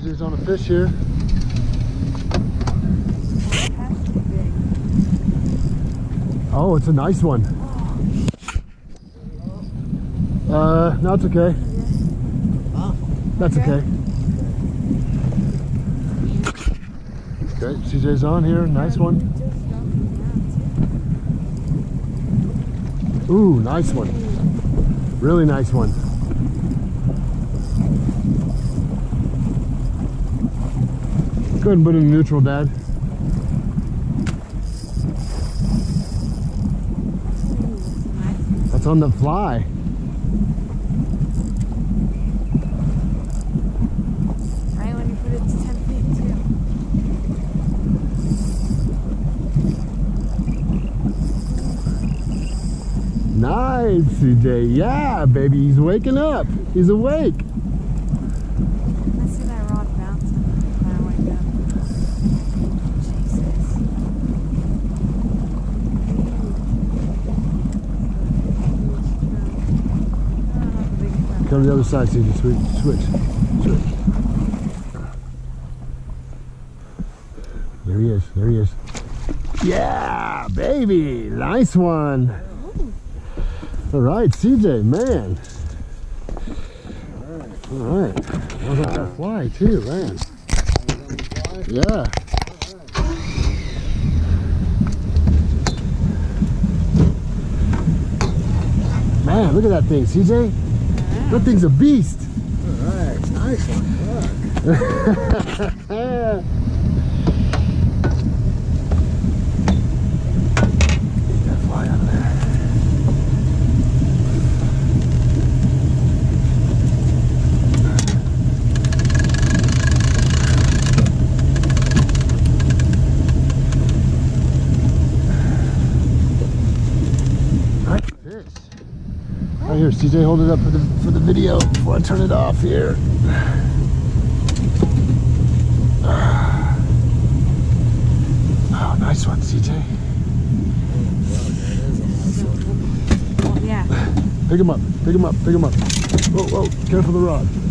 CJ's on a fish here. Oh, it's a nice one. No, it's okay. That's okay. Okay, CJ's on here. Nice one. Ooh, nice one. Really nice one. Go ahead and put it in neutral, Dad. That's on the fly. Right when you put it to 10 feet too. Nice, CJ. Yeah, baby, he's waking up. He's awake. I see that rod bouncing when I wake up. Jesus. Come to the other side, CJ. Switch. There he is. There he is. Yeah, baby. Nice one. All right, CJ, man. All right. I was on that fly too, man. Yeah. Man, look at that thing, CJ. That thing's a beast. All right, nice one. Get that fly out of there. Nice fish. Right here, CJ, hold it up for the video before I turn it off here. Oh, nice one, CJ. Well, yeah. Pick him up. Whoa, careful the rod.